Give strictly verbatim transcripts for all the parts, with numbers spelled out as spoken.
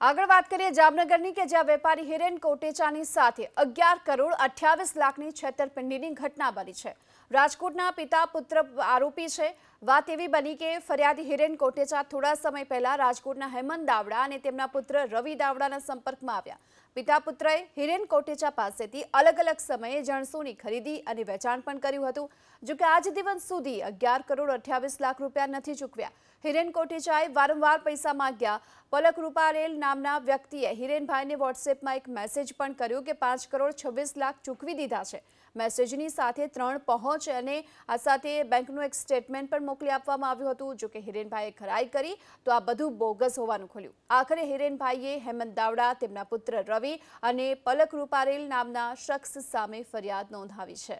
આગળ વાત કરીએ જામનગરની કે જ્યાં વેપારી હિરેન કોટેચાની સાથે અગિયાર કરોડ અઠ્યાવીસ લાખની છેતરપિંડીની ઘટના બની છે। રાજકોટના પિતા પુત્ર આરોપી છે। વાત એવી બની કે ફરિયાદી હિરેન કોટેચા થોડા સમય પહેલા રાજકોટના હેમંત દાવડા અને તેમના પુત્ર રવિ દાવડાના સંપર્કમાં આવ્યા। પિતા પુત્રએ હિરેન કોટેચા પાસેથી અલગ અલગ સમયે જણસોની ખરીદી અને વેચાણ પણ કર્યું હતું। જો કે આજ દિવસ સુધી અગિયાર કરોડ અઠ્યાવીસ લાખ રૂપિયા નથી ચૂકવ્યા। હિરેન કોટેચાએ વારંવાર પૈસા માંગ્યા। પલક રૂપારેલ નામના વ્યક્તિએ હિરેનભાઈને વોટ્સએપમાં એક મેસેજ પણ કર્યો કે પાંચ કરોડ છવ્વીસ લાખ ચૂકવી દીધા છે। મેસેજની સાથે ત્રણ પહોંચ અને આ સાથે બેંકનું એક સ્ટેટમેન્ટ પણ મોકલી આપવામાં આવ્યું હતું। જો કે હિરેનભાઈએ ખરાઈ કરી તો આ બધું બોગસ હોવાનું ખુલ્યું। આખરે હિરેનભાઈએ હેમંત દાવડા, તેમના પુત્ર રવિ અને પલક રૂપારેલ નામના શખ્સ સામે ફરિયાદ નોંધાવી છે।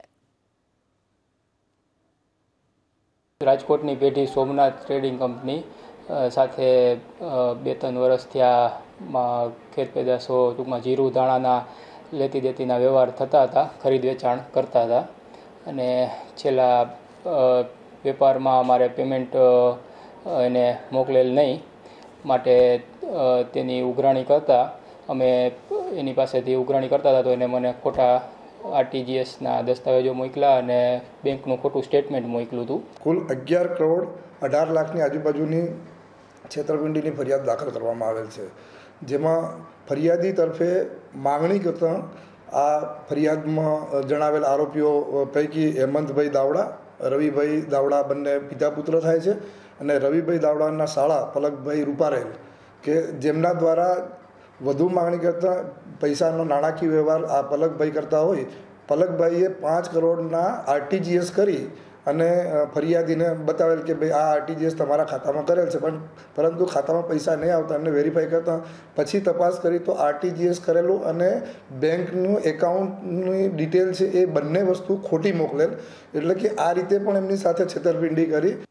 રાજકોટની પેઢી સોમનાથ ટ્રેડિંગ કંપની સાથે બે ત્રણ વર્ષથી આ ખેત પેદાશો ટૂંકમાં જીરું ધાણાના લેતી દેતીના વ્યવહાર થતા હતા, ખરીદ વેચાણ કરતા હતા અને છેલ્લા વેપારમાં અમારે પેમેન્ટ એને મોકલેલ નહીં માટે તેની ઉઘરાણી કરતા અમે એની પાસેથી ઉઘરાણી કરતા હતા તો એને મને ખોટા આરટીજીએસના દસ્તાવેજો મોકલ્યા અને બેંકનું ખોટું સ્ટેટમેન્ટ મોકલ્યું હતું। કુલ અગિયાર કરોડ અઢાર લાખની આજુબાજુની છેતરપિંડીની ફરિયાદ દાખલ કરવામાં આવેલ છે, જેમાં ફરિયાદી તરફે માગણી કરતાં આ ફરિયાદમાં જણાવેલ આરોપીઓ પૈકી હેમંતભાઈ દાવડા, રવિભાઈ દાવડા બંને પિતા પુત્ર થાય છે અને રવિભાઈ દાવડાના શાળા પલકભાઈ રૂપારેલ કે જેમના દ્વારા વધુ માગણી કરતાં પૈસાનો નાણાકીય વ્યવહાર આ પલકભાઈ કરતા હોય, પલકભાઈએ પાંચ કરોડના આરટીજીએસ કરી અને ફરિયાદીને બતાવેલ કે ભાઈ આ આરટીજીએસ તમારા ખાતામાં કરેલ છે, પણ પરંતુ ખાતામાં પૈસા નહીં આવતા એમને વેરીફાઈ કરતાં પછી તપાસ કરી તો આરટીજીએસ કરેલું અને બેંકનું એકાઉન્ટની ડિટેલ છે એ બંને વસ્તુ ખોટી મોકલેલ, એટલે કે આ રીતે પણ એમની સાથે છેતરપિંડી કરી।